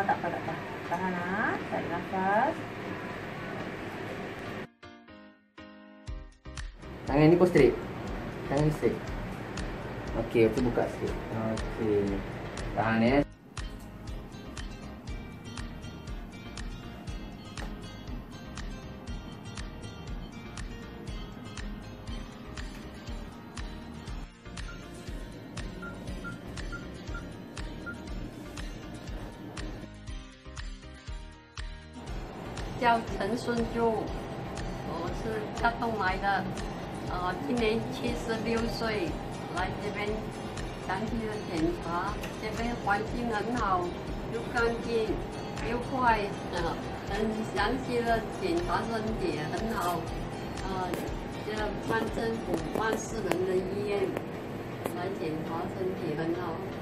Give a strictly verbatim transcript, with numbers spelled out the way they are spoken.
Ah, tak apa, tak apa. Tahan ah, tarik nafas. Tangan ni pun straight. Tangan ni straight. Okey, okey buka sikit. Okey. Tahan ya. 叫陈孙珠，我是大东来的，呃，今年七十六岁，来这边长期的检查，这边环境很好，又干净又快，呃，很详细的检查身体很好，呃，这半政府半私人的医院来检查身体很好。